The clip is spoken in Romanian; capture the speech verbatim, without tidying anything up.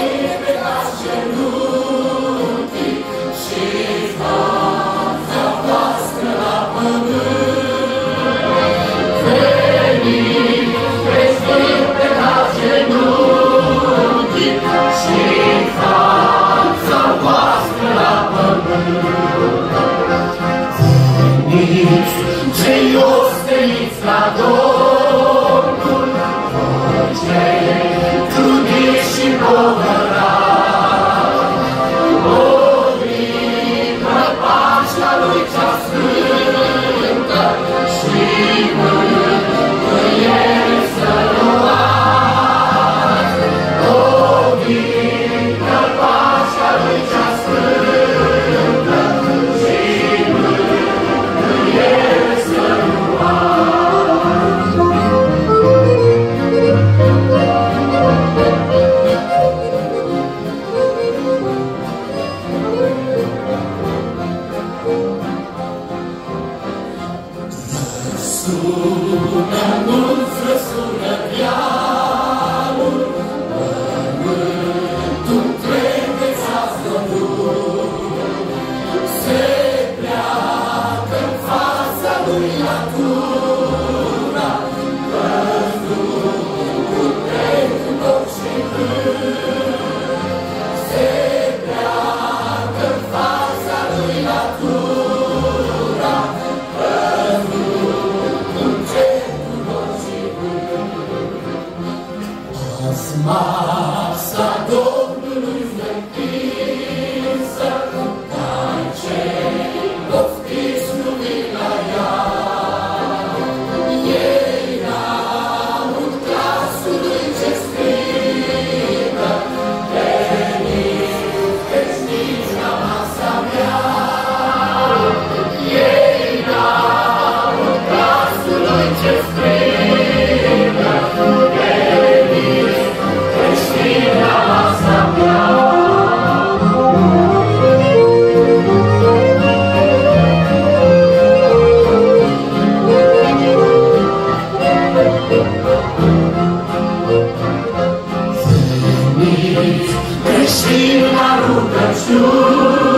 Cei osteniți la Domnul, voi cei trudiți și povărați, ovină pacea lui cea sfântă și mângâiere să luați. Ovină pacea lui cea sfântă și mângâiere să sună anunț, răsună dealul, pământul întreg dețează drum. Se pleacă-n fața lui natura, pământul întreg în orice vânt. Se pleacă-n fața lui natura, masa Domnului întinsă, dar cei poftiți nu vin la ea. Ei n-aud glasul lui ce strigă, veniți, veșnici la masa mea. Ei n-aud glasul lui ce strigă, veniți, la masa mea. Veniți, creștini la rugăciune,